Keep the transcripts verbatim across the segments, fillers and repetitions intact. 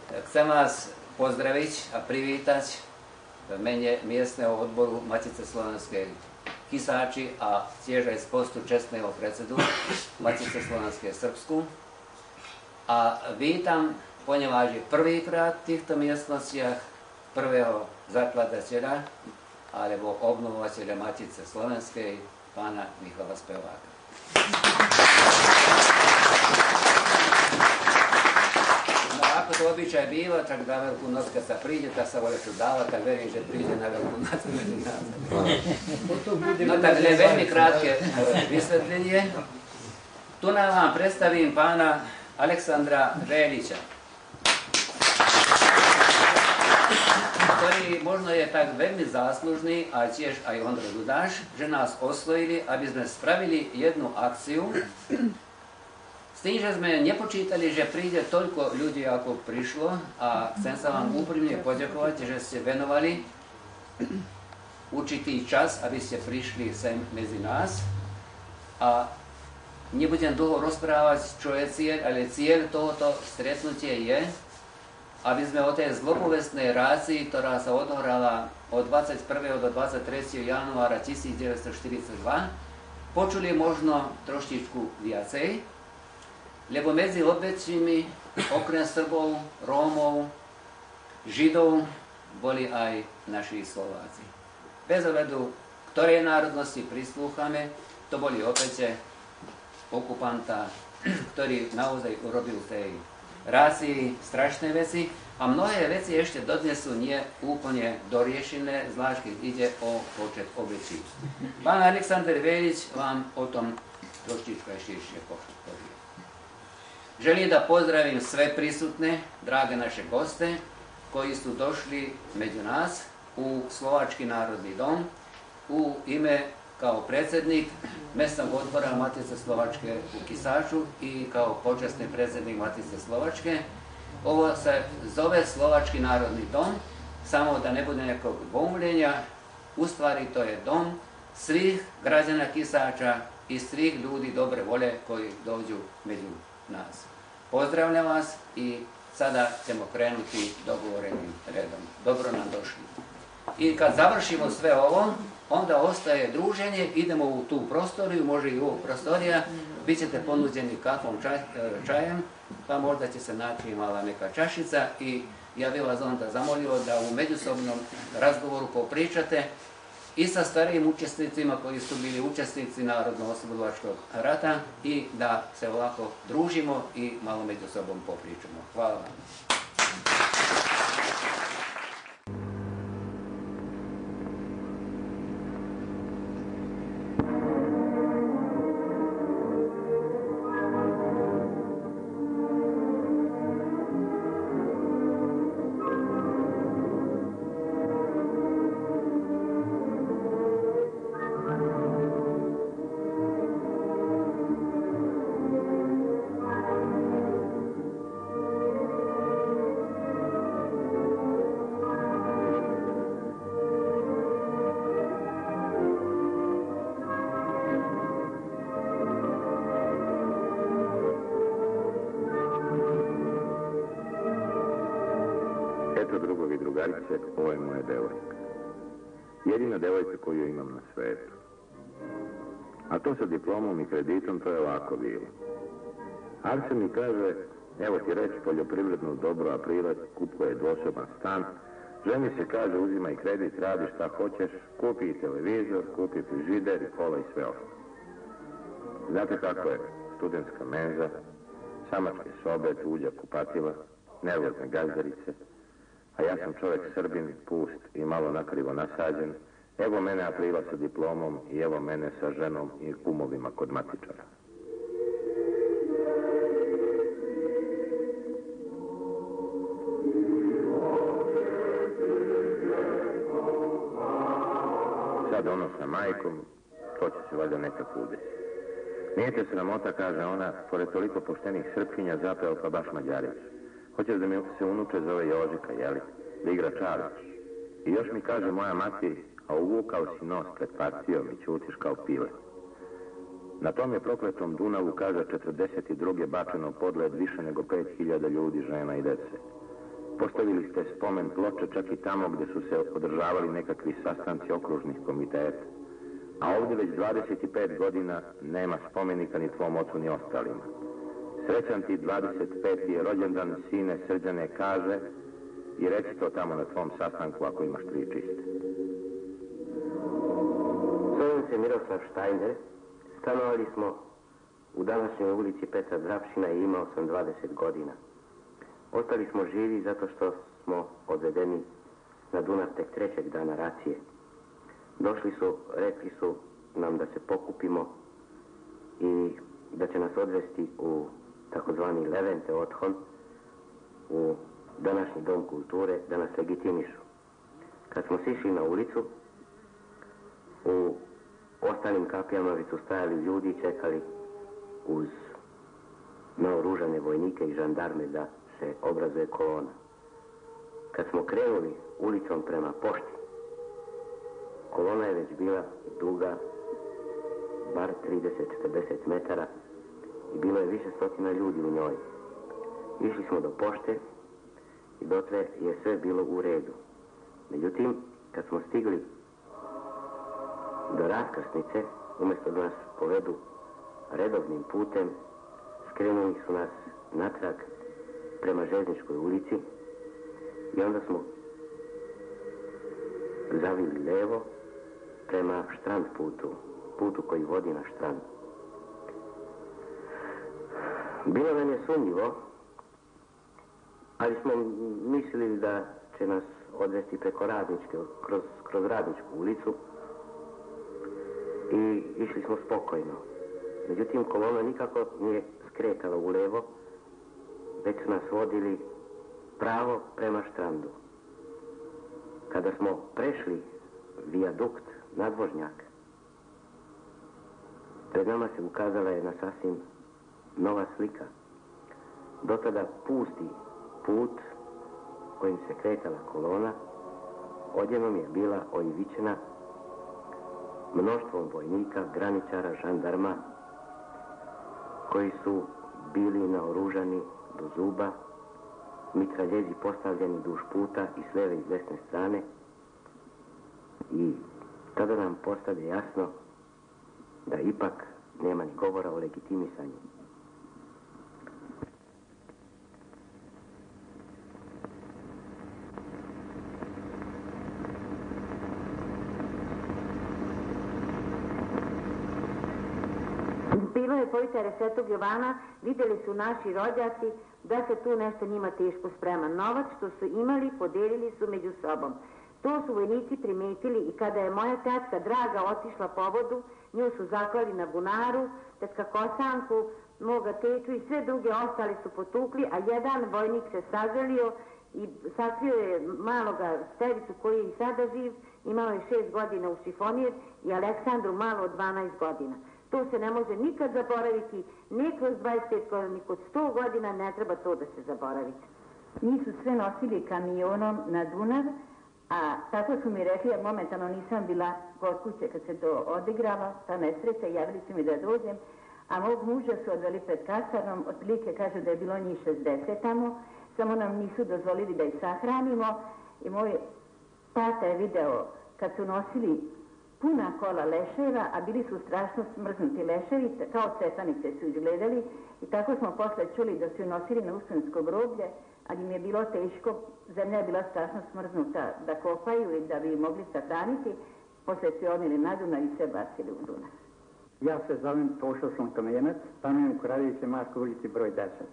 Chcem vás pozdraviť a privítať v mene miestneho odboru Matice slovenskej Kisáči a tiež aj z postu čestného predsedu Matice slovenskej Srbsku. A vítam, poneváž je prvýkrát v týchto miestnostiach prvého zakladateľa alebo obnovovateľa Matice slovenskej, pána Michala Speváka. No ako to obyčaj býva, tak na Veľkú noc, keď sa príde, tak sa voľa čo dáva, tak verím, že príde na Veľkú noc medzi nás. No tak len veľmi krátke vysvetlenie. Tu nám vám predstavím pána Aleksandra Véliča, ktorý možno je tak veľmi záslužný, a tiež aj Ondro Dudáš, že nás osvojili, aby sme spravili jednu akciu, s tým, že sme nepočítali, že príde toľko ľudí, ako prišlo, a chcem sa vám úprimne poďakovať, že ste venovali určitý čas, aby ste prišli sem medzi nás. A nebudem dlho rozprávať, čo je cieľ, ale cieľ tohoto stretnutia je, aby sme o tej zlomovestnej rácii, ktorá sa odohrala od dvadsiateho prvého do dvadsiateho tretieho januára tisícdeväťstoštyridsaťdva, počuli možno trošičku viacej, lebo medzi obetčími, okrem Srbov, Rómov, Židov, boli aj naši Slováci. Bez ohľadu, ktorej národnosti prislúchame, to boli obete okupanta, ktorý naozaj urobil tej rácii strašné veci, a mnohé veci ešte dodnes sú nie úplne doriešené, zvlášť keď ide o počet obetí. Pán Aleksandr Vélič vám o tom trošičku širšie povie. Želím da pozdravim sve prisutne, drage naše goste, koji su došli među nas u Slovački narodni dom u ime kao predsjednik mjesnog odbora Matice Slovačke u Kisaču i kao počasni predsjednik Matice Slovačke. Ovo se zove Slovački narodni dom, samo da ne bude nekog dvoumljenja, u stvari to je dom svih građana Kisača i svih ljudi dobre volje koji dođu među nas. Pozdravljam vas i sada ćemo krenuti dogovorenim redom. Dobro nam došli. I kad završimo sve ovo, onda ostaje druženje, idemo u tu prostoriju, može i u ovu prostorija, bit ćete ponuđeni kakvom čaj, čajem, pa možda će se naći mala neka čašica, i ja bih vas onda zamolio da u međusobnom razgovoru popričate i sa starijim učesnicima koji su bili učesnici Narodno-oslobodilačkog rata, i da se ovako družimo i malo među sobom popričamo. Hvala vam. Eto, drugovi i drugarice, ovo je moja devojka. Jedina devojka koju imam na svetu. A to sa diplomom i kreditom, to je ovako bilo. Arsen mi kaže, evo ti reći poljoprivredno dobro, aprila kupuje dvosoban stan. Ženi se kaže, uzimaj kredit, radi šta hoćeš, kupi televizor, kupi frižider i kola i sve ostalo. Znate kako je? Studentska menza, samačke sobe, tuđa kupatila, nervozne gazdarice. A ja sam čovjek Srbin, pust i malo nakrivo nasađen. Evo mene aprila sa diplomom i evo mene sa ženom i kumovima kod matičara. Sad ono sa majkom, to će se valjda nekako udesiti. Nije te sramota, kaže ona, pored toliko poštenih Srpkinja zapeo pa baš Mađarić. Hoćeš da mi se unuče zove Jožika, jeli? Da igra čarač. I još mi kaže moja mati, a uvukao si nos pred partijom i ćutiš kao pile. Na tom je prokletom Dunavu, kaže, četrdeset druge bačeno podled više nego pet hiljada ljudi, žena i dece. Postavili ste spomen ploče čak i tamo gdje su se održavali nekakvi sastanci okružnih komiteta. A ovdje već dvadeset pet godina nema spomenika ni tvom ocu ni ostalima. Srećan ti dvadeset peti rođendan, sine Srđane, kaže, i reci to tamo na tvom sastanku ako imaš tri čiste. Zovem se Miroslav Štajner, stanovali smo u današnjoj ulici Petra Drapšina i imao sam dvadeset godina. Ostali smo živi zato što smo odvedeni na Dunav tek trećeg dana racije. Došli su, rekli su nam da se pokupimo i da će nas odvesti u takozvani Levente Othon, u današnji dom kulture, da nas legitimišu. Kad smo sišli na ulicu, u ostalim kapijama već su stajali ljudi i čekali uz naoružane vojnike i žandarme da se obrazuje kolona. Kad smo krenuli ulicom prema pošti, kolona je već bila duga bar trideset do četrdeset metara i bilo je više stotina ljudi u njoj. Išli smo do pošte i dotle je sve bilo u redu. Međutim, kad smo stigli do raskrsnice, umjesto da nas povedu redovnim putem, skrenuli su nas natrag prema Željezničkoj ulici i onda smo zavili levo prema Štrand putu, putu koji vodi na Štrand. Bilo nam je sumnjivo, ali smo mislili da će nas odvesti preko Radničke, kroz, kroz Radničku ulicu i išli smo spokojno. Međutim, kolona nikako nije skretala u levo, već su nas vodili pravo prema Štrandu. Kada smo prešli vijadukt, nadvožnjak, pred nama se ukazala jedna sasvim nova slika. Do tada pusti put kojim se kretala kolona, odjednom je bila oivičena mnoštvom vojnika, graničara, žandarma, koji su bili naoružani do zuba, mitraljezi postavljeni duž puta i s lijeve i s desne strane, i tada nam postade jasno da ipak nema ni govora o legitimisanju. Bilo je povitare Svetog Jovana, vidjeli su naši rođaci da se tu nešto njima teško sprema. Novac što su imali podelili su među sobom. To su vojnici primetili i kada je moja tetka Draga otišla po vodu, nju su zaklali na bunaru, tetka Kosanku, moga teču i sve druge ostali su potukli, a jedan vojnik se sažalio i sakrio je maloga Stevicu koji je i sada živ, imao je šest godina u šifonir, i Aleksandru malo od dvanaest godina. To se ne može nikad zaboraviti, ni kroz dvadeset pet godina, ni kod sto godina ne treba to da se zaboravi. Njih su sve nosili kamionom na Dunav, a tako su mi rekli, jer momentalno nisam bila kod kuće kad se to odigralo, ta nesreća, javili su mi da dođem, a mog muža su odveli pred kasarnom, otprilike kažu da je bilo njih šezdeset tamo, samo nam nisu dozvolili da ih sahranimo, i moj tata je video kad su nosili puna kola leševa, a bili su strašno smrznuti leševi, kao cetanice su izgledali, i tako smo posle čuli da su nosili na Uspensko groblje, ali im je bilo teško, zemlja je bila strašno smrznuta da kopaju i da bi mogli sahraniti, posle su odnili na Dunav i sve bacili u Dunav. Ja se zovem Tošo Slonkomenac, stanujem u Kraljeviće Marko ulici broj deset.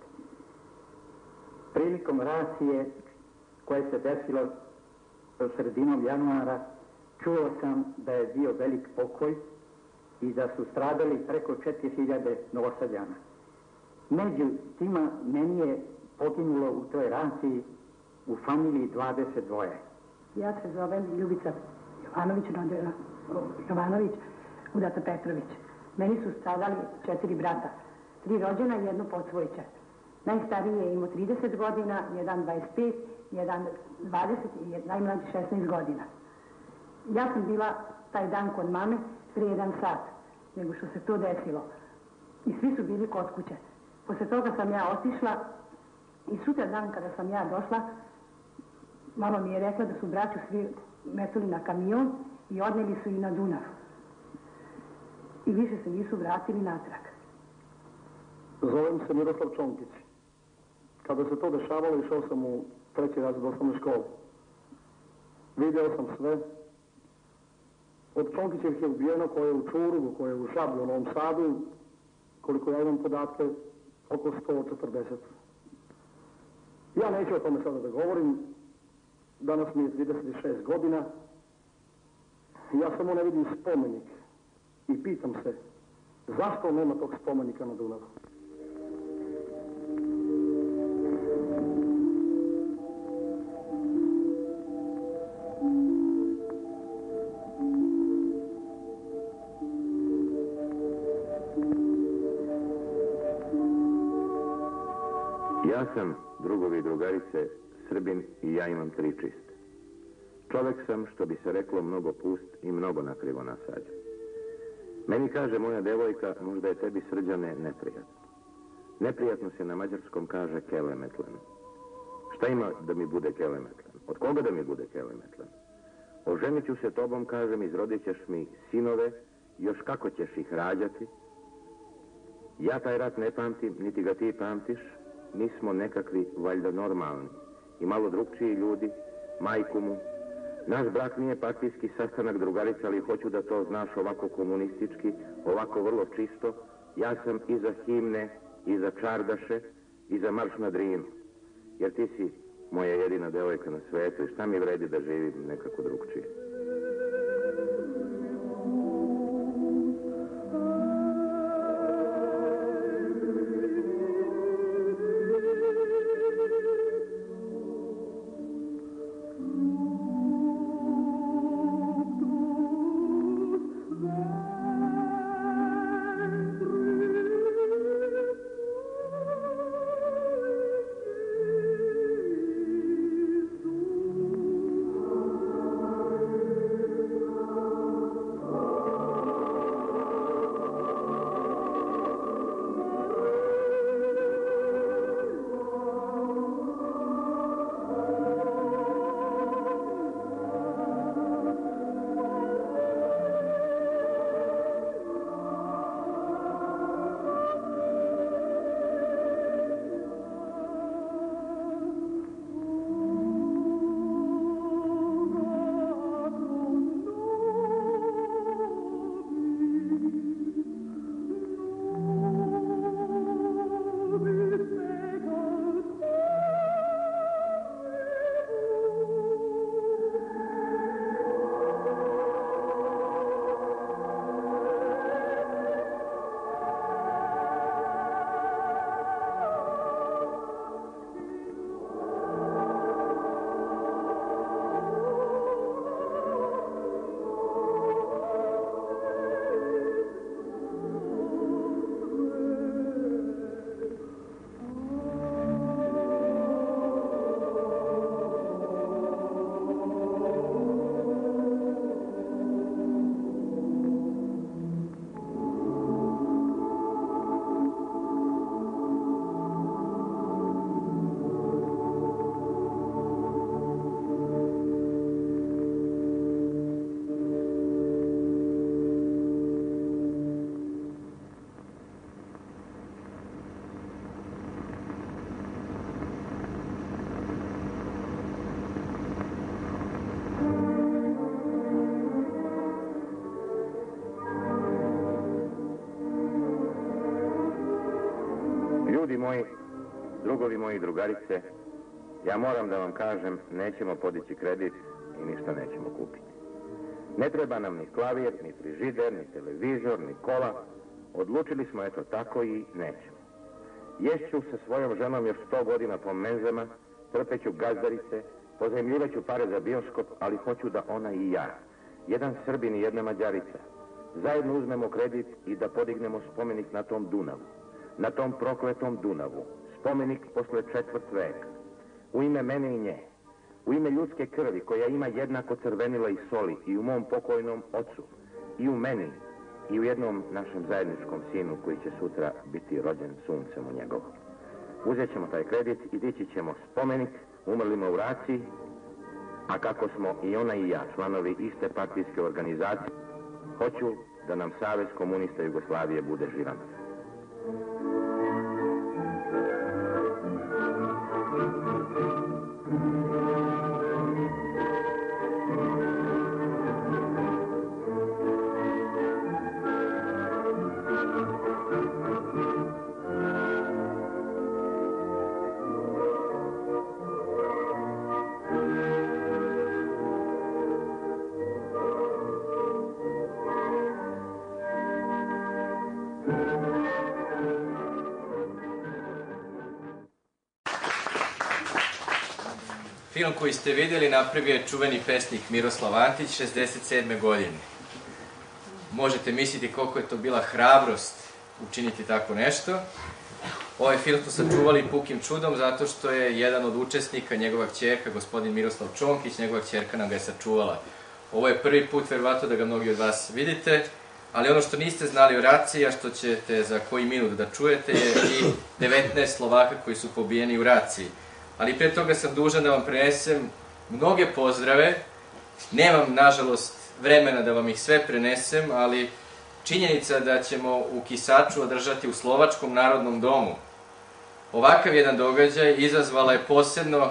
Prilikom racije koje se desilo sredinom januara, čuo sam da je bio velik pokoj i da su stradali preko četiri hiljade Novosađana. Među tima meni je poginulo u toj raciji u familiji dvadeset dva. Ja se zovem Ljubica Jovanović, rođena Jovanović, udata Petrović. Meni su stradali četiri brata, tri rođena i jedno podsvojče. Najstariji je imao trideset godina, jedan dvadeset pet, jedan dvadeset i najmlađi šesnaest godina. Ja sam bila taj dan kod mame prije jedan sat, nego što se to desilo. I svi su bili kod kuće. Posle toga sam ja otišla i sutra dan kada sam ja došla, Mama mi je rekla da su braću svi metali na kamion i odneli su ih na Dunav. I više se nisu vratili natrag. Zovem se Miroslav Čonkić. Kada se to dešavalo, išao sam u treći razred osnovne škole. Vidio sam sve. Od Čonkićevih je ubijeno koje je u Čurugu, koje je u Žablju, u Novom Sadu, koliko ja imam podatke, oko sto četrdeset. Ja neću o tome sada da govorim. Danas mi je trideset šest godina. Ja samo ne vidim spomenik. I pitam se, zašto nema tog spomenika na Dunavu? Ja sam, drugovi i drugarice, Srbin i ja imam tri čiste. Čovek sam, što bi se reklo, mnogo pust i mnogo nakrivo nasađen. Meni kaže moja devojka, možda je tebi, Srđane, neprijatno. Neprijatno se na mađarskom kaže kelemetlen. Šta ima da mi bude kelemetlen? Od koga da mi bude kelemetlen? Oženit ću se tobom, kažem, izrodit ćeš mi sinove, još kako ćeš ih rađati. Ja taj rat ne pamtim, niti ga ti pamtiš. Mi smo nekakvi, valjda, normalni i malo drugčiji ljudi, majku mu. Naš brak nije partijski sastanak, drugarica, ali hoću da to znaš ovako komunistički, ovako vrlo čisto. Ja sam i za himne, i za čardaše, i za marš na Drinu. Jer ti si moja jedina devojka na svetu i šta mi vredi da živim nekako drugčije. Ljudi moji, drugovi moji, drugarice, ja moram da vam kažem, nećemo podići kredit i ništa nećemo kupiti. Ne treba nam ni klavir, ni frižider, ni televizor, ni kola. Odlučili smo eto tako i nećemo. Ješću sa svojom ženom još sto godina po menzama, trpeću gazdarice, pozajmljivaću pare za bioskop, ali hoću da ona i ja, jedan Srbin i jedna Mađarica, zajedno uzmemo kredit i da podignemo spomenik na tom Dunavu. Na tom prokletom Dunavu, spomenik posle četvrt veka, u ime mene i nje, u ime ljudske krvi koja ima jednako crvenila i soli i u mom pokojnom ocu, i u meni, i u jednom našem zajedničkom sinu koji će sutra biti rođen suncem u njegovom. Uzet ćemo taj kredit i dići ćemo spomenik umrlima u raciji, A kako smo i ona i ja članovi iste partijske organizacije, hoću da nam Savez komunista Jugoslavije bude živan. Film koji ste vidjeli napravio je čuveni pesnik Miroslav Antić šezdeset sedme godine. Možete misliti koliko je to bila hrabrost učiniti tako nešto. Ovaj film smo sačuvali pukim čudom zato što je jedan od učesnika, njegova kćerka, gospodin Miroslav Čonkić, njegova kćerka nam ga je sačuvala. Ovo je prvi put, verovatno, da ga mnogi od vas vidite, ali ono što niste znali o raciji, a što ćete za koji minut da čujete, je i devetnaest Slovaka koji su pobijeni u raciji. Ali pre toga sam dužan da vam prenesem mnoge pozdrave. Nemam, nažalost, vremena da vam ih sve prenesem, ali činjenica da ćemo u Kisaču održati u Slovačkom narodnom domu ovakav jedan događaj izazvala je posebno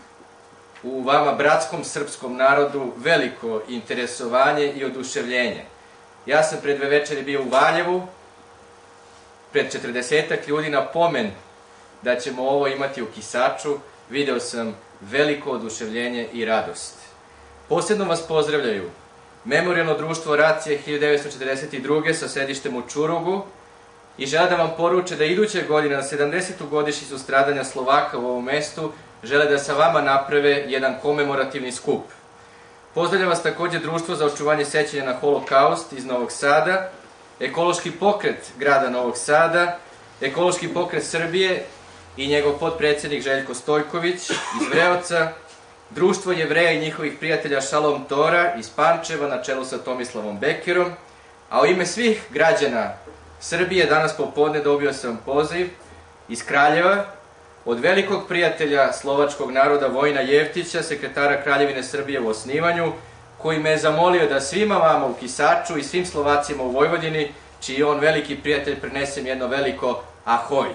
u vama, bratskom srpskom narodu, veliko interesovanje i oduševljenje. Ja sam pred dve večeri bio u Valjevu, pred četrdesetak ljudi na pomen da ćemo ovo imati u Kisaču. Video sam veliko oduševljenje i radost. Posebno vas pozdravljaju Memorijalno društvo Racije hiljadu devetsto četrdeset druge sa sedištem u Čurugu i žele da vam poruče da iduće godine na sedamdesetu godišnjicu stradanja Slovaka u ovom mestu žele da sa vama naprave jedan komemorativni skup. Pozdravljam vas takođe Društvo za očuvanje sećanja na Holokaust iz Novog Sada, Ekološki pokret grada Novog Sada, Ekološki pokret Srbije i njegov potpredsednik Željko Stojković iz Vreoca, Društvo Jevreja i njihovih prijatelja Šalom Tora iz Pančeva na čelu sa Tomislavom Bekerom, a u ime svih građana Srbije danas popodne dobio sam poziv iz Kraljeva od velikog prijatelja slovačkog naroda Vojina Jevtića, sekretara Kraljevine Srbije u osnivanju, koji me je zamolio da svima vama u Kisaču i svim Slovacima u Vojvodini, čiji je on veliki prijatelj, prenesem jedno veliko ahoj.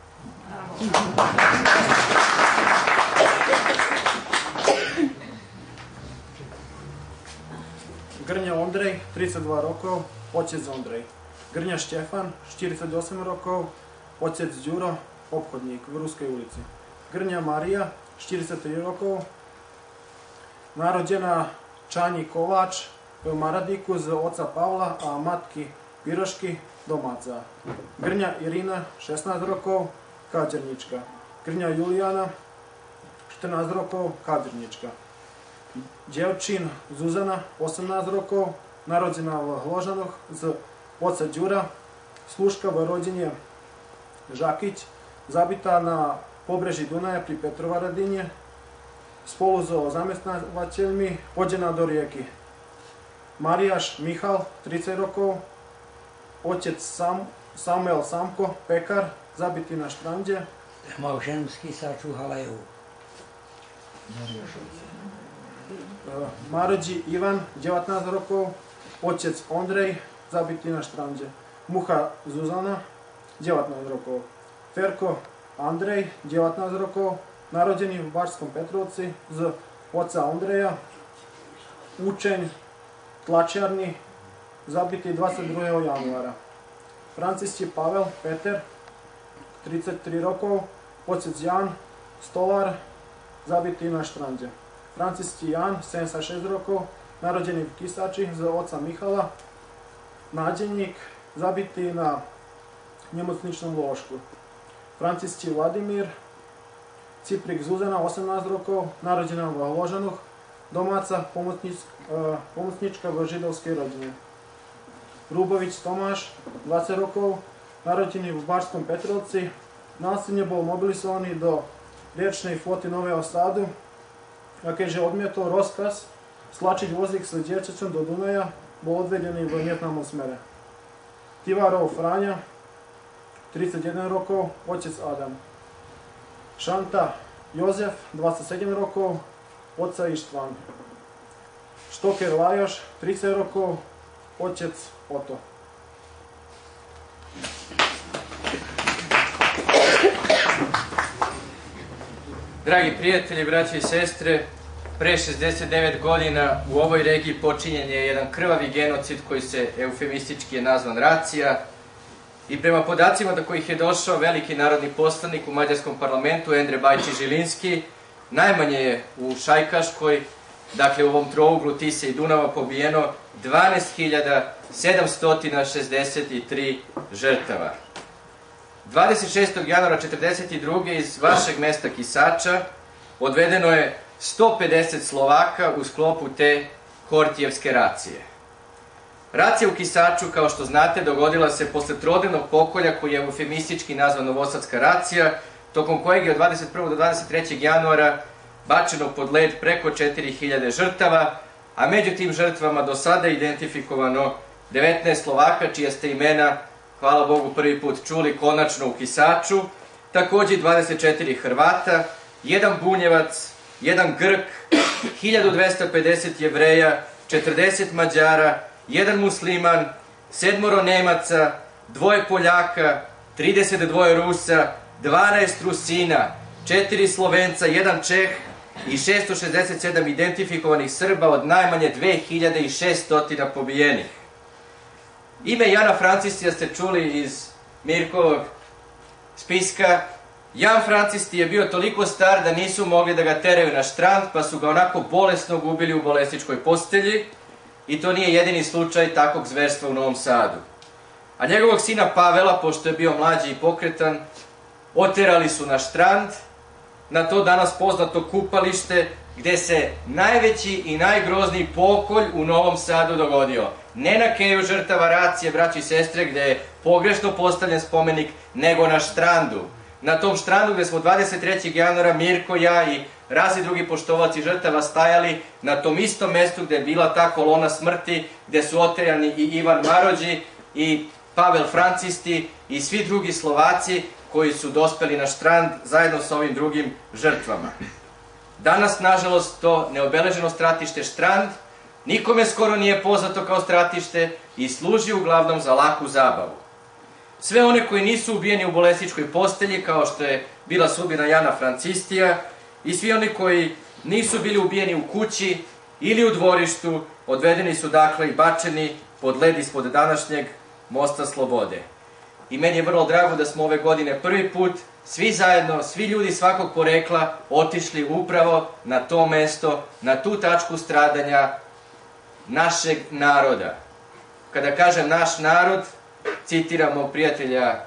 Grnja Ondrej, trideset dva rokov, otec Ondrej. Grnja Štefan, štyridsať osem rokov, otec Đuro, obchodník v Ruskej ulici. Grnja Marija, štyridsať tri rokov, narodjena Čani Kovač v Maradiku z oca Pavla a matky Pirošky domáca. Grnja Irina, šestnásť rokov, Kadžernička. Grnja Julijana, štrnásť rokov, Kadžernička. Djevčin Zuzana, osemnásť rokov, narodzena v Hložanoch z oca Đura, služka v rodine Žakić, zabitá na pobreží Dunaja pri Petrovaradine, spolu so zamestnávateľmi hodená do rieky. Mariáš Michal, tridsať rokov, otec Sam, Samuel Samko, pekar, zabitý na štrande. Małżeński Sačuhalajev. Marodži Ivan, devätnásť rokov, otec Ondrej, zabitý na štrande. Mucha Zuzana, devätnásť rokov. Ferko Andrej, devätnásť rokov, narodený v Bačskom Petrovci z oca Ondreja. Učeň tlačiarni, zabitý dvadsiateho druhého januára. Francisti Pavel Peter, tridsaťtri rokov, otec Jan Stolar, zabitý na štrande. Francisti Jan, sedemdesiatšesť rokov, narodený v Kisači z oca Michala, nádeník, zabitý na nemocničnom lôžku. Francisti Vladimír, Ciprik Zuzana, osemnásť rokov, narodená v Hložanoch, domáca pomocnič, e, pomocnička v židovskej rodine. Rúbovič Tomáš, dvadsať rokov, narodený v Bačskom Petrovci, násilne bol mobilizovaný do riečnej floty Nového Sádu, a keďže odmietol rozkaz stlačiť vozík s dieťaťom do Dunaja, bol odvedený v neznámom smere. Tivarov Fráňa, tridsaťjeden rokov, otec Adam. Šanta Jozef, dvadsaťsedem rokov, oca Ištvan. Štoker Lajoš, trideset rokov, otec Oto. Dragi prijatelji, braće i sestre, pre šezdeset devet godina u ovoj regiji počinjen je jedan krvavi genocid koji se eufemistički je nazvan racija i prema podacima do kojih je došao veliki narodni poslanik u mađarskom parlamentu Endre Bajči-Žilinski, najmanje je u Šajkaškoj, dakle u ovom trouglu Tise i Dunava, pobijeno dvanaest hiljada sedamsto šezdeset tri žrtava. dvadeset šestog januara četrdeset druge iz vašeg mesta Kisača odvedeno je sto pedeset Slovaka u sklopu te Hortijevske racije. Racija u Kisaču, kao što znate, dogodila se posle trodnevnog pokolja koji je eufemistički nazvan Novosadska racija, tokom kojeg je od dvadeset prvog do dvadeset trećeg januara bačeno pod led preko četiri hiljade žrtava, a među tim žrtvama do sada identifikovano devetnaest Slovaka, čija ste imena, hvala Bogu, prvi put čuli konačno u Kisaču, takođe dvadeset četiri Hrvata, jedan Bunjevac, jedan Grk, hiljadu dvesta pedeset Jevreja, četrdeset Mađara, jedan Musliman, sedmoro Nemaca, dvoje Poljaka, trideset dva Rusa, dvanaest Rusina, četiri Slovenca, jedan Čeh i šesto šezdeset sedam identifikovanih Srba od najmanje dve hiljade šesto pobijenih. Ime Jana Francistija ste čuli iz Mirkovog spiska. Jan Francisti je bio toliko star da nisu mogli da ga teraju na štrand, pa su ga onako bolesno ubili u bolesničkoj postelji i to nije jedini slučaj takvog zverstva u Novom Sadu. A njegovog sina Pavela, pošto je bio mlađi i pokretan, oterali su na štrand, na to danas poznato kupalište, gde se najveći i najgrozniji pokolj u Novom Sadu dogodio. Ne na keju žrtava racije, braći i sestre, gde je pogrešno postavljen spomenik, nego na štrandu. Na tom štrandu gde smo dvadeset trećeg januara Mirko, ja i razni drugi poštovaci žrtava stajali na tom istom mestu gde je bila ta kolona smrti, gde su oterjani i Ivan Marođi i Pavel Francisti i svi drugi Slovaci koji su dospeli na štrand zajedno sa ovim drugim žrtvama. Danas, nažalost, to neobeleženo stratište štrand nikome skoro nije poznato kao stratište i služi uglavnom za laku zabavu. Sve one koji nisu ubijeni u bolesničkoj postelji, kao što je bila sudbina Jana Francistija, i svi oni koji nisu bili ubijeni u kući ili u dvorištu, odvedeni su dakle i bačeni pod led ispod današnjeg Mosta Slobode. I meni je vrlo drago da smo ove godine prvi put, svi zajedno, svi ljudi svakog porekla, otišli upravo na to mesto, na tu tačku stradanja našeg naroda. Kada kažem naš narod, citiram mog prijatelja,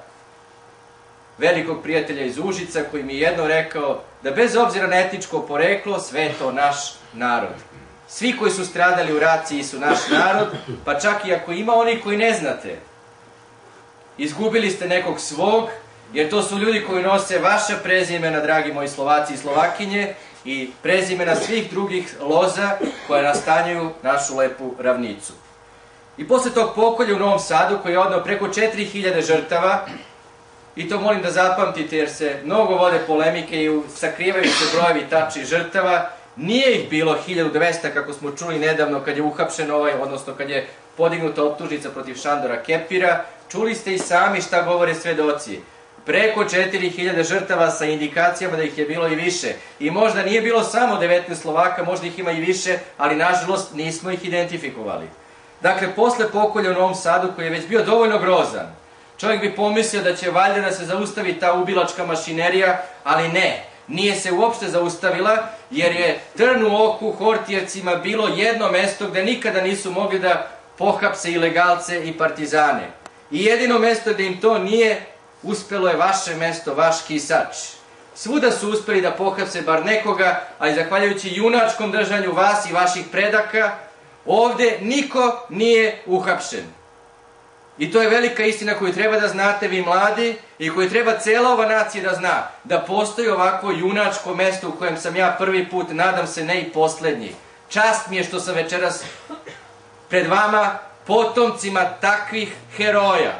velikog prijatelja iz Užica, koji mi je jedno rekao da bez obzira na etničko poreklo, sve je to naš narod. Svi koji su stradali u raciji su naš narod, pa čak i ako ima oni koji ne znate, izgubili ste nekog svog, jer to su ljudi koji nose vaša prezimena, dragi moji Slovaci i Slovakinje, i prezimena svih drugih loza koje nastanjuju našu lepu ravnicu. I posle tog pokolja u Novom Sadu, koji je odneo preko četiri hiljade žrtava, i to molim da zapamtite jer se mnogo vode polemike i sakrivaju se brojevi tačnih žrtava, nije ih bilo hiljadu dvesta kako smo čuli nedavno kad je uhapšen ovaj, odnosno kad je podignuta optužnica protiv Šandora Kepira, čuli ste i sami šta govore svedoci. Preko četiri hiljade žrtava sa indikacijama da ih je bilo i više. I možda nije bilo samo devetnaest Slovaka, možda ih ima i više, ali nažalost nismo ih identifikovali. Dakle, posle pokolja u Novom Sadu, koji je već bio dovoljno grozan, čovjek bi pomislio da će valjda da se zaustavi ta ubilačka mašinerija, ali ne, nije se uopšte zaustavila, jer je trn u oku Hortijevcima bilo jedno mesto gde nikada nisu mogli da pohapse ilegalce i partizane. I jedino mesto gde im to nije uspelo je vaše mesto, vaš Kisač. Svuda su uspeli da pohapse bar nekoga, a i zahvaljujući junačkom držanju vas i vaših predaka, ovde niko nije uhapšen. I to je velika istina koju treba da znate vi mladi i koju treba cela ova nacija da zna, da postoji ovako junačko mesto u kojem sam ja prvi put, nadam se ne i poslednji. Čast mi je što sam večeras pred vama, potomcima takvih heroja.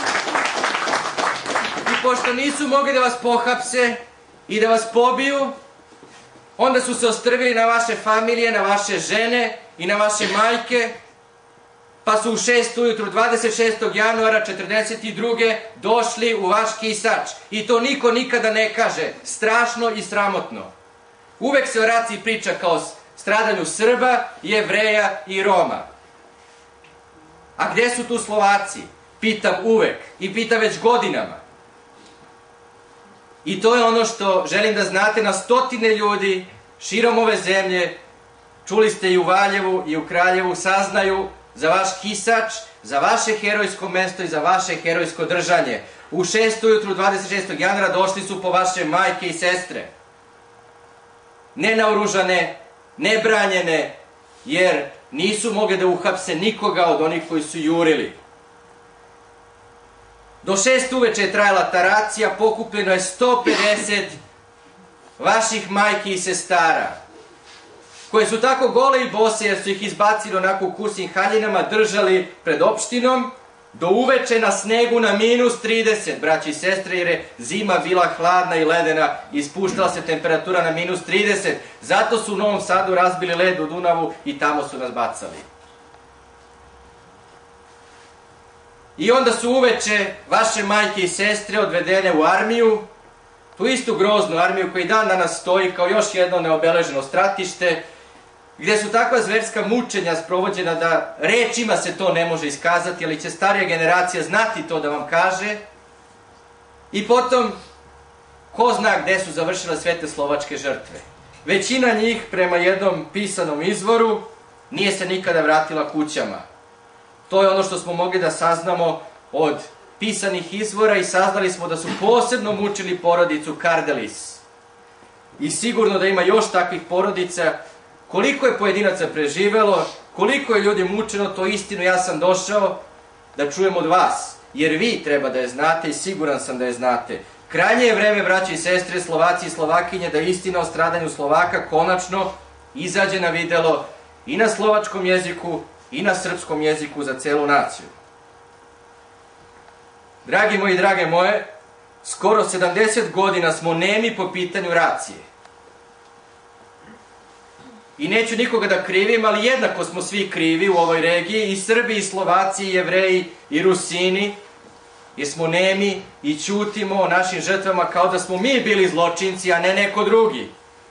I pošto nisu mogli da vas pohapse i da vas pobiju, onda su se ostrvili na vaše familije, na vaše žene i na vaše majke, pa su u šest ujutru dvadeset šestog januara četrdeset druge došli u vaš Kisač. I to niko nikada ne kaže. Strašno i sramotno. Uvek se o raciji priča kao stradanju Srba, Jevreja i Roma. A gde su tu Slovaci? Pitam uvek i pitam već godinama. I to je ono što želim da znate, na stotine ljudi širom ove zemlje, čuli ste i u Valjevu i u Kraljevu, saznaju za vaš Kisač, za vaše herojsko mesto i za vaše herojsko držanje. U šest ujutru dvadeset šestog januara došli su po vaše majke i sestre. Nenaoružane, nebranjene, jer nisu mogli da uhapse nikoga od onih koji su jurili. Do šest uveče je trajala ta racija, pokupljeno je sto pedeset vaših majki i sestara, koje su tako gole i bose, jer su ih izbacili onako u kusim haljinama, držali pred opštinom, do uveče na snegu na minus trideset, braći i sestre, jer je zima bila hladna i ledena i spuštala se temperatura na minus trideset. Zato su u Novom Sadu razbili led u Dunavu i tamo su nas bacali. I onda su uveče vaše majke i sestre odvedene u armiju, tu istu groznu armiju koja i dan danas stoji kao još jedno neobeleženo stratište, gde su takva zverska mučenja sprovođena da rečima se to ne može iskazati, ali će starija generacija znati to da vam kaže. I potom, ko zna gde su završile sve te slovačke žrtve. Većina njih, prema jednom pisanom izvoru, nije se nikada vratila kućama. To je ono što smo mogli da saznamo od pisanih izvora i saznali smo da su posebno mučili porodicu Kardelis. I sigurno da ima još takvih porodica. Koliko je pojedinaca preživelo, koliko je ljudi mučeno, to istinu ja sam došao da čujem od vas. Jer vi treba da je znate i siguran sam da je znate. Krajnje je vreme, braći i sestre, Slovaci i Slovakinje, da istina o stradanju Slovaka konačno izađe na videlo i na slovačkom jeziku i na srpskom jeziku za celu naciju. Dragi moji, drage moje, skoro sedamdeset godina smo nemi po pitanju racije. I neću nikoga da krivim, ali jednako smo svi krivi u ovoj regiji, i Srbi, i Slovaci, i Jevreji, i Rusini, jer smo nemi i ćutimo o našim žrtvama kao da smo mi bili zločinci, a ne neko drugi.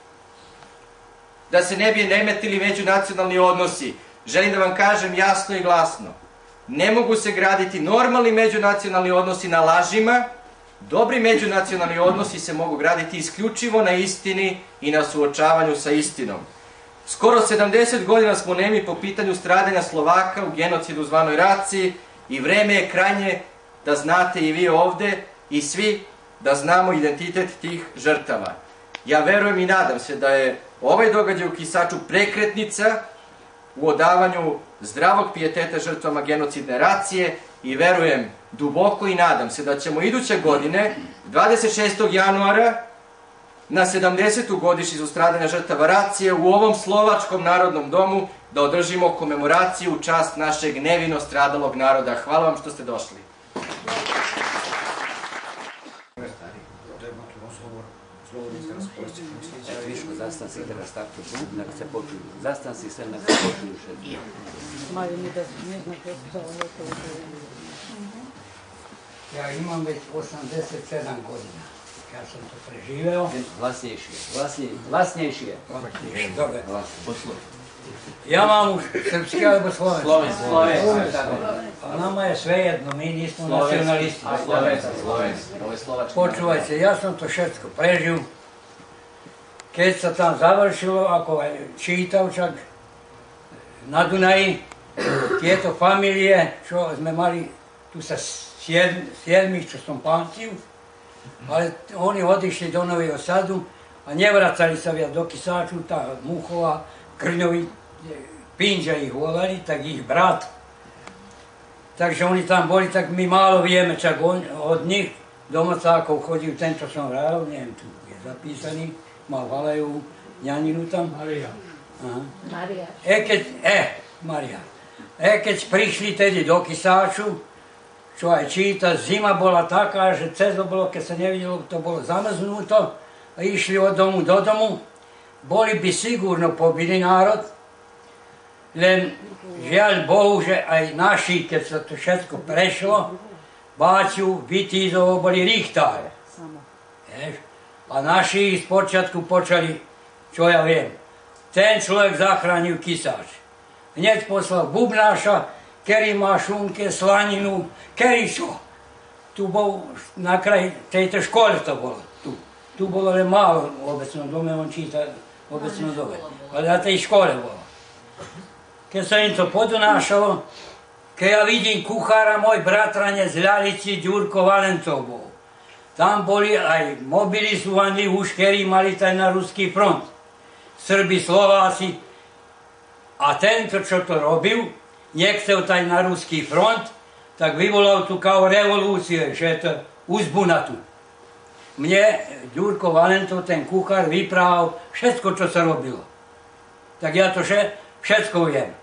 Da se ne bi remetili međunacionalni odnosi, želim da vam kažem jasno i glasno. Ne mogu se graditi normalni međunacionalni odnosi na lažima, dobri međunacionalni odnosi se mogu graditi isključivo na istini i na suočavanju sa istinom. Skoro sedamdeset godina smo nemi po pitanju stradanja Slovaka u genocidu zvanoj raciji i vreme je krajnje da znate i vi ovde i svi da znamo identitet tih žrtava. Ja verujem i nadam se da je ovaj događaj u Kisaču prekretnica u odavanju zdravog pijeteta žrtvama genocidne racije i verujem duboko i nadam se da ćemo iduće godine, dvadeset šestog januara, na sedamdesetu godišnjicu stradanja žrtava racije u ovom slovačkom narodnom domu da održimo komemoraciju u čast našeg nevino stradalog naroda. Hvala vam što ste došli. Viško, zastan si teraz takto tu, nek se počuju. Zastan si se, nek se počuju še. Mali mi da ne znam kako to Ja imam već osamdeset sedam godina. Ja sam to preživeo. Glasnejšije, glasnejšije. Dobre. Ja mam u srpski alebo slovenski? Slovenski. Slovenski. A nama je sve jedno, mi nismo nacionalisti. Slovenski, slovenski. Ovo je slovački. Počuvajte, ja sam to všetko prežil. Keď sa tam završilo, ako je čítal čak na Dunaji, tieto familije, čo sme mali tu sa siedmih, čo som pamtil, ale oni odišli do Nového Sadu a nevracali sa viac do Kisaču, tá Muchova, Krňovi, Pinža ich volali, tak ich brat. Takže oni tam boli, tak my málo vieme čak od nich. Domacákov chodil ten, čo som hral, neviem, tu je zapísaný, mal Halajú, Janinu tam. Maria. Maria. E, keď, e, Maria. E, keď prišli tedy do Kisaču, čo aj číta, zima bola taká, že cez oblo, keď sa nevidelo, to bolo zamrznuto, a išli od domu do domu. boli by sigurno pobili narod, len žiaľ Bohu, že aj naši, keď sa to všetko prešlo, Báťu, Vitízovo boli richtári. A naši z počiatku počali, čo ja viem, ten človek zachránil Kisáč. Hneď poslal bubnáša, ktorý má šunke, slaninu, ktorý čo. Tu bol na kraj tejto škole to bolo. Tu, tu bolo len málo v obecnom dome, on číta v obecnom dome. Ale na tej škole bolo. Keď sa im to podonášalo, keď ja vidím kuchára, môj bratranec z Ľalici, Ďurko Valentov bol. Tam boli aj mobilizovaní už, ktorí mali taj na ruský front. Srbi, Slováci. A tento, čo to robil, nechcel taj na ruský front, tak vyvolal tu kao revolúciu, že je to uzbuna tu. Mne Ďurko Valentov, ten kuchár, vyprával všetko, čo sa robilo. Tak ja to všetko viem.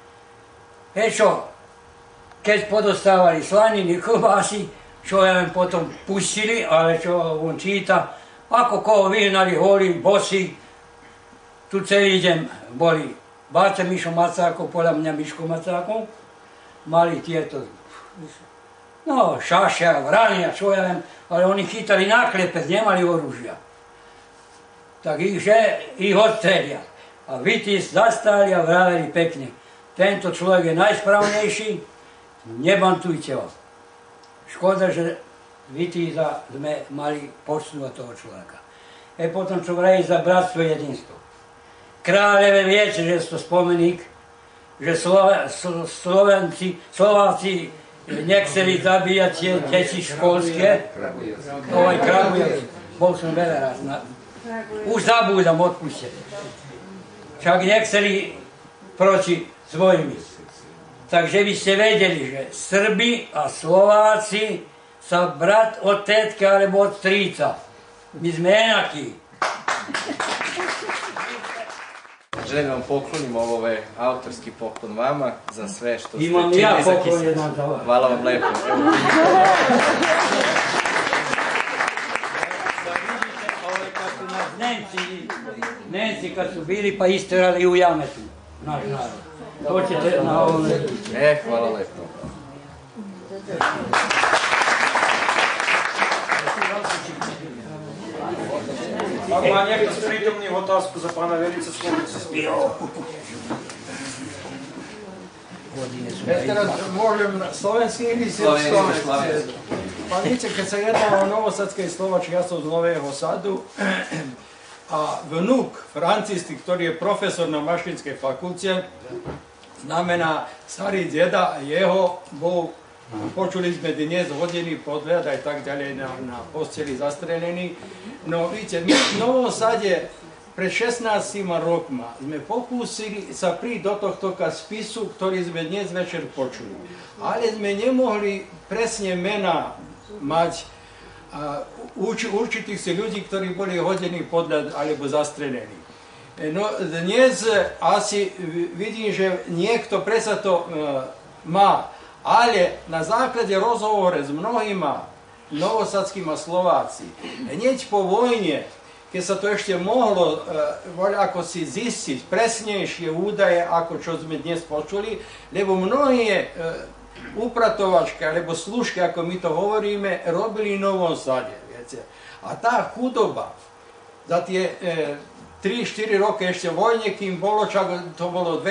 Hej čo, keď podostávali slaniny, klobásy, čo ja len potom pustili, ale čo on číta, ako koho vyhnali holí, bosí, tu celý deň boli Báťa Mišo Macákov, podľa mňa Miško Macákov, mali tieto, no, šašia, vrania, čo ja viem, ale oni chytali na klepec, nemali oružia. Tak ich, že ich odstrelia. A Vitíz zastali a vraveli pekne, tento človek je najsprávnejší, nebantujte ho. Škoda, že Vitíza sme mali počnúvať toho človeka. E potom, čo vraví za bratstvo jedinstvo. Kráľeve viete, že je to spomeník, že Slovenci, Slováci nechceli zabíjať tie deti školské. Ovaj Kragujevci. Bol som veľa raz. Už zabúdam, odpustite. Však nechceli proti svojimi. Takže by ste vedeli, že Srbi a Slováci sa brat od tetke alebo od stríca. My sme enakí. Želim vam poklonim, ovo je autorski poklon vama za sve što ste Imam činili ja za poklon Kisač. jedan za vas. Hvala vam lepo. Nemci, Nemci kad su bili pa isterali u jametu, naš narod. To ćete na ovome. E, hvala lepo. Ak má niekto z prítomných otázku za pána Velica, slúbiť sa spýtať. Ja teraz môžem slovenský ili slovenský. Pán Vice, keď sa jednalo o novosadskej Slovačke, ja som z Nového Sadu a vnúk francisty, ktorý je profesor na mašinskej fakulte, znamená starý deda a jeho bol, počuli sme dnes hodiny podľad aj tak ďalej na, na posteli zastrelený. No víte, my v Novom Sade pred šestnástimi rokma sme pokúsili sa prísť do tohto spisu, ktorý sme dnes večer počuli. Ale sme nemohli presne mená mať a, urč, určitých si ľudí, ktorí boli hodení podľad alebo zastrelení. No dnes asi vidím, že niekto presa to uh, má, ale na základe rozhovore s mnohými novosadskými Slováci, hneď po vojne, keď sa to ešte mohlo uh, ako si zistiť presnejšie údaje, ako čo sme dnes počuli, lebo mnohé uh, upratovačky alebo služky, ako my to hovoríme, robili v Novom Sade. Viete. A tá chudoba za tie uh, tri štyri roky ešte vojne, kým bolo, čak to bolo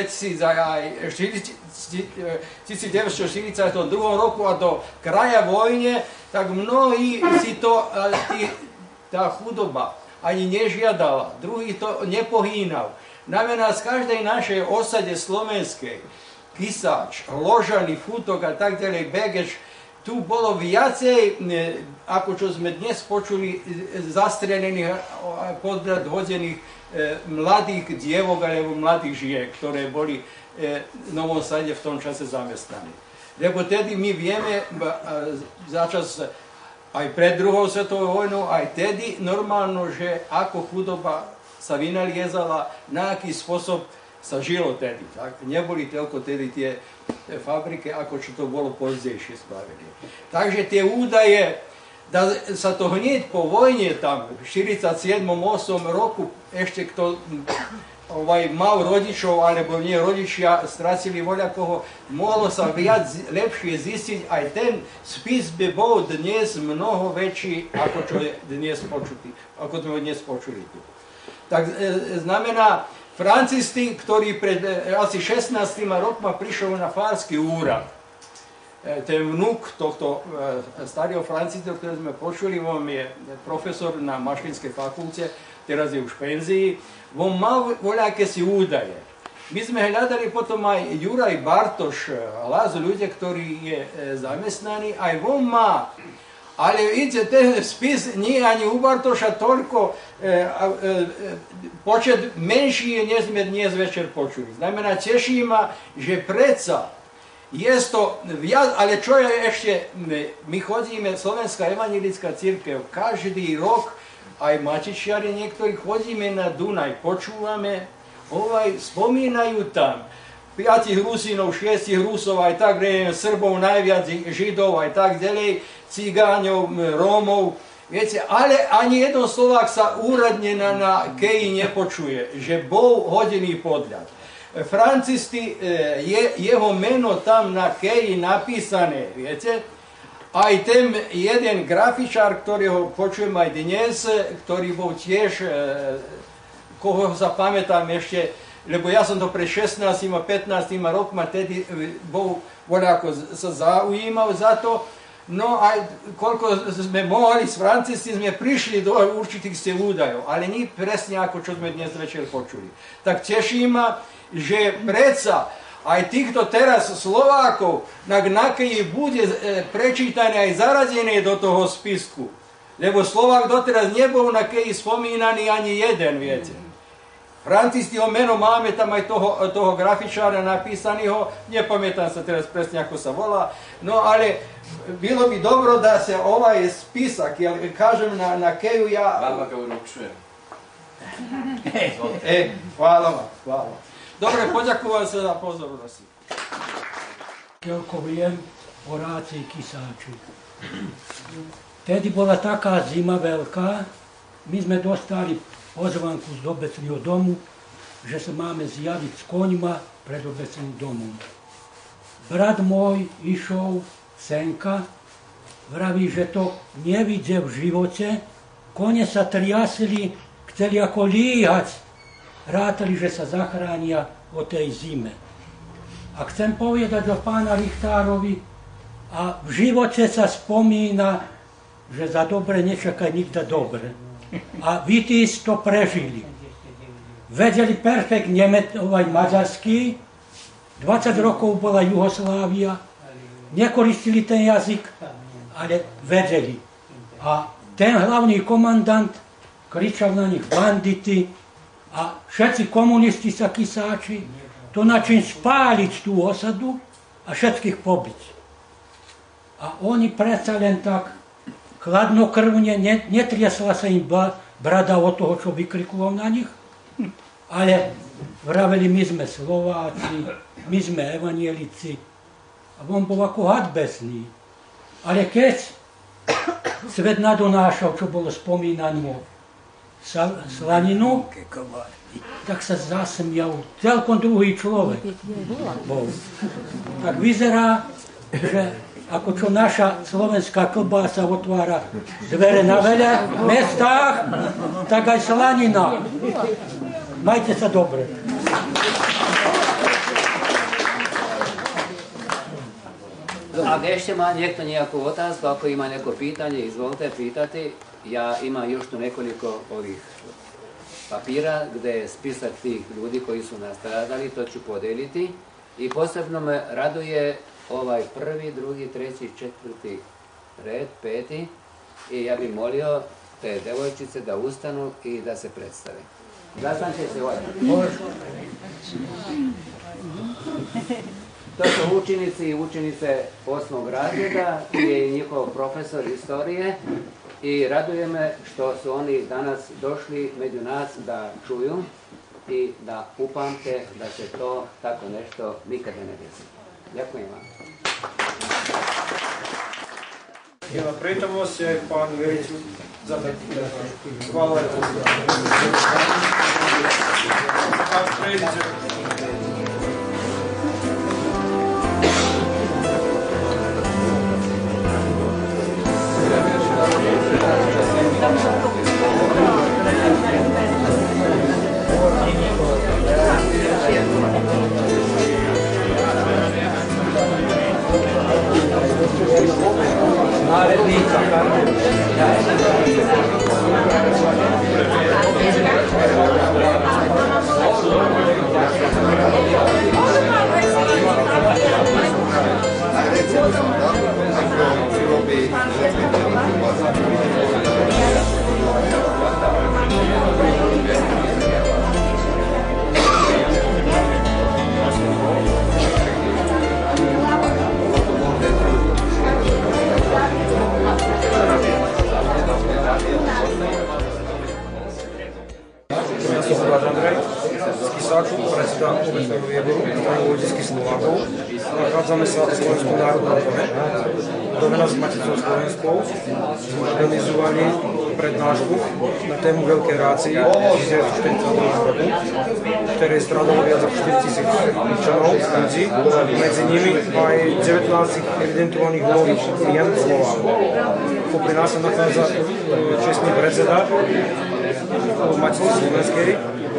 devätnásťstoštyridsaťdva roku a do kraja vojne, tak mnohí si to, tí, tá chudoba ani nežiadala, druhý to nepohýnal. Znamená, z každej našej osade slovenskej, Kisáč, Ložany, Futok a tak ďalej, Begeč, tu bolo viacej, ako čo sme dnes počuli, zastrelených, podhodených mladých dievok alebo mladých žiek, ktoré boli v Novom Sade v tom čase zamestnaní. Lebo tedy my vieme, začas aj pred druhou svetovou vojnou, aj tedy normálno, že ako chudoba sa vynaliezala, na aký spôsob sa žilo tedy. Tak? Neboli toľko tedy tie fabriky, ako čo to bolo pozdejšie spravené. Takže tie údaje da sa to hneď po vojne tam v štyridsať sedem osem roku ešte kto ovaj, mal rodičov alebo nie rodičia stracili voľakoho, mohlo sa viac lepšie zistiť, aj ten spis by bol dnes mnoho väčší, ako čo je dnes počutý, ako sme ho dnes počuli tu. Tak e, znamená, Francisty, ktorý pred e, asi šestnástimi rokmi prišiel na farský úrad, e, ten vnúk tohto e, starého Francista, ktorý sme počuli, on je profesor na Mašinskej fakulte, teraz je už v penzii, on mal voľaké si údaje. My sme hľadali potom aj Juraj Bartoš, hlas ľudia, ktorý je e, zamestnaný, aj on má. Ale vidíte, ten spis nie ani u Bartoša toľko, e, e, počet menší je, než sme dnes večer počuli. Znamená, teší ma, že predsa je to viac, ale čo je ešte, my chodíme, Slovenská evanjelická cirkev, každý rok, aj Matičiari niektorí, chodíme na Dunaj, počúvame, ovaj, spomínajú tam piatich Rusínov, šiestich Rusov, aj tak, Srbov najviac, Židov, aj tak ďalej, Cigáňov, Rómov, viete, ale ani jeden Slovák sa úradne na, na Keji nepočuje, že bol hodiny podľad. Francisty, je jeho meno tam na Keji napísané, viete, aj ten jeden grafičár, ktorého počujem aj dnes, ktorý bol tiež, koho sa pamätám ešte, lebo ja som to pre šestnástimi a pätnástimi rokmi tedy bol, voľako sa zaujímal za to. No aj koľko sme mohli s Francisty, sme prišli do určitých si údajov, ale nie presne ako čo sme dnes večer počuli. Tak teší ma, že predsa aj týchto teraz Slovákov na Keji bude prečítané aj zaradené do toho spisku. Lebo Slovák doteraz nebol na Keji spomínaný ani jeden, viete. Francistyho meno máme tam aj toho, toho grafičára napísaného, nepamätám sa teraz presne, ako sa volá, no ale bilo by dobro da se ovaj spisak, jer kažem na, na Keju ja... Vama ga uručujem. E, hvala vam, hvala. Dobre, poďakujem sa za pozornosť. Koľko viem, Horácij Kisáčik. Tedy bola taká zima veľká, my sme dostali pozvanku z obecného domu, že sa máme zjaviť s koňma pred obecným domom. Brat môj išol senka, vraví, že to nevidie v živote, kone sa triasili, chceli ako líhať, rátali, že sa zachránia o tej zime. A chcem povedať o pána Richtárovi, a v živote sa spomína, že za dobre nečaká nikda dobre. A Vitis to prežili. Vedeli perfekt nemetovať maďarský, dvadsať rokov bola Juhoslávia, nekoristili ten jazyk, ale vedeli. A ten hlavný komandant kričal na nich bandity a všetci komunisti sa Kisáči to način spáliť tú osadu a všetkých pobiť. A oni predsa len tak chladnokrvne, netriasla sa im brada od toho, čo vykrikulo na nich, ale vraveli, my sme Slováci, my sme evanielici. A on bol ako had besný. Ale keď svet nadonášal, čo bolo spomínané slaninu, tak sa zasmial. Celkom druhý človek bol. Tak vyzerá, že ako čo naša slovenská klobása otvára dvere na veľa mestách, tak aj slanina. Majte sa dobre. Ak ešte má niekto nejakú otázku, ako ima neko pitanje, izvolite pitati. Ja imam još tu nekoliko ovih papira gdje je spisak tih ljudi koji su nastradali, to ću podeliti. I posebno me raduje ovaj prvi, drugi, treći, četvrti red, peti. I ja bih molio te devojčice da ustanu i da se predstave. Zastan će se ovaj. To su učenici i učenice osmog razreda, gdje je njihov profesor istorije i raduje me što su oni danas došli među nas da čuju i da upamte da se to tako nešto nikada ne desi. Ďakujem vám. i napretamo se, pan Vericu zadati. Hvala lepo. Nachádzame sa v Slovenskom národnom dome. Domena s Maticou Slovenskou sme organizovali prednášku na tému Veľké rácie devätnásťstoštyridsaťdva roku, v ktorej strádalo viac ako štyritisíc občanov, ľudí, medzi nimi aj devätnásť evidentovaných nových mien Slovákov. Popri nás sa nachádza čestný predseda Matice Slovenskej.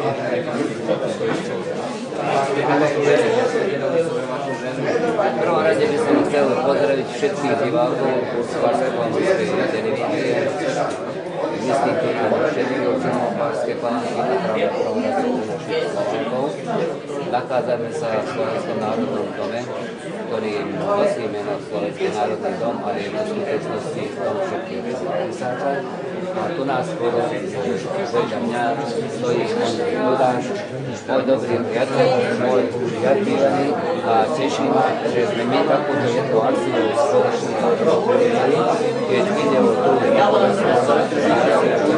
V prvom rade by som chcel pozdraviť všetkých divákov Poľskej Planovskej televízie. Myslím to na všetkých občanov Poľskej Planovskej a práve v prvom rade našich Slovákov. Nachádzame sa v Slovenskom národnom dome, ktorý nosí meno Slovenský národný dom, ale je v skutočnosti dom všetkých písačov. A tu nás skoro vedľa mňa stojí Ondrej Dudáš, môj dobrý priateľ, môj priateľný a teší ma, že sme my takúto jednu akciu spoločne robili, keď ide o tú nepovesenú akciu,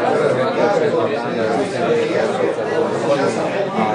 a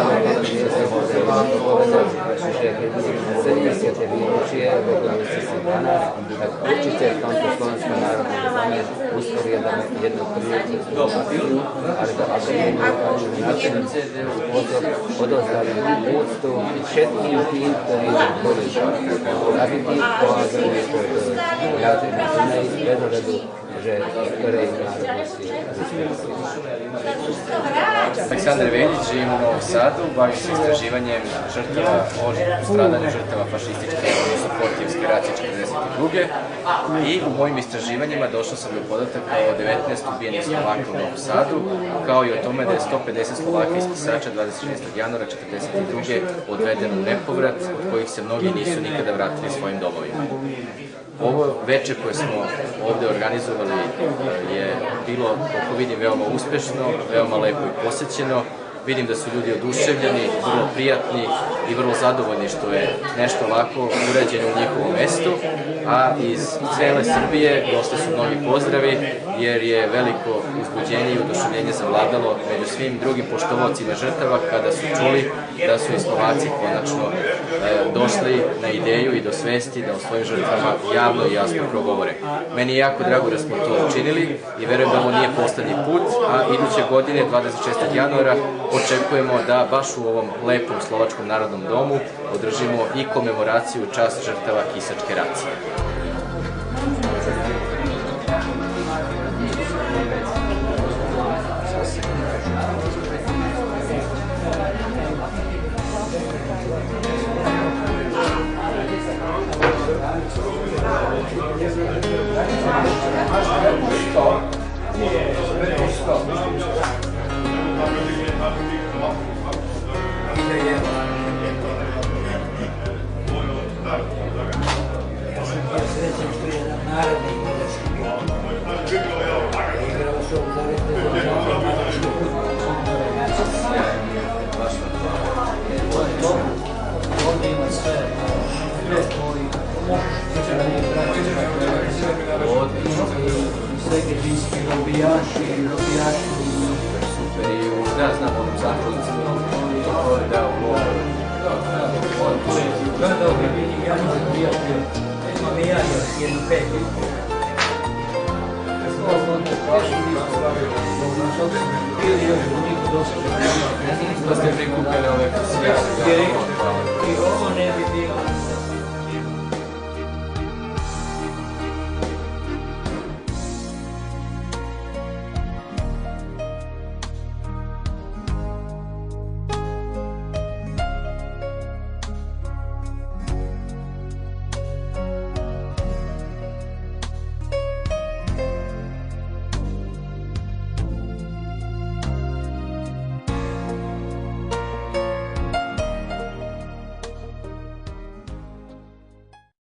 že keď budeme sedemdesiate výročie v roku dvetisícdvanásť, tak určite v tomto Slovenskom národnom dome usporiadame jednu príležitostnú akciu, ale to akadémiu, aby na ten spôsob odozdali úctu všetkým tým, ktorí boli zabití, pohádzali pod jazdy na Dunaji, bez ohľadu, že ktorej národnosti respektujú. Aleksandar Veljić, živim u Novom Sadu, bavim se istraživanjem žrtava, o stradanju žrtava fašističke i suportijevske racije četrdeset druge. I u mojim istraživanjima došao sam do podataka o devetnaest ubijenih Slovaka u Novom Sadu, kao i o tome da je sto pedeset Slovaka iz Kisača dvadeset šestog januara četrdeset druge odvedeno u nepovrat, od kojih se mnogi nisu nikada vratili svojim domovima. Ovo veče koje smo ovde organizovali je bilo, kako vidim, veoma uspešno, veoma lepo i posećeno. Vidim da su ljudi oduševljeni, vrlo prijatni i vrlo zadovoljni što je nešto ovako urađeno u njihovom mestu, a iz cele Srbije došli su mnogi pozdravi jer je veliko uzbuđenje i oduševljenje zavladalo među svim drugim poštovocima žrtava kada su čuli da su i Slovaci konačno e, došli na ideju i do svesti da o svojim žrtvama javno i jasno progovore. Meni je jako drago da smo to učinili i verujem da ovo nije poslednji put, a iduće godine, dvadeset šestog januara, očekujemo da baš u ovom lepom Slovačkom narodnom domu održimo i komemoraciju u čast žrtava Kisačke racije. Ja sam bio srećan što je jedan narodni igra sam bio. Igrao sam za reprezentaciju ovdje ima sve, sve tvoji od segedinski robijaši, robijaši. Super, i da znam onom zaključnicom, da u Gledao ga vidim, ja sam prijatelj, imam i ja još jednu petlju. Da ste prikupili ove sjajne. I ovo ne bi bilo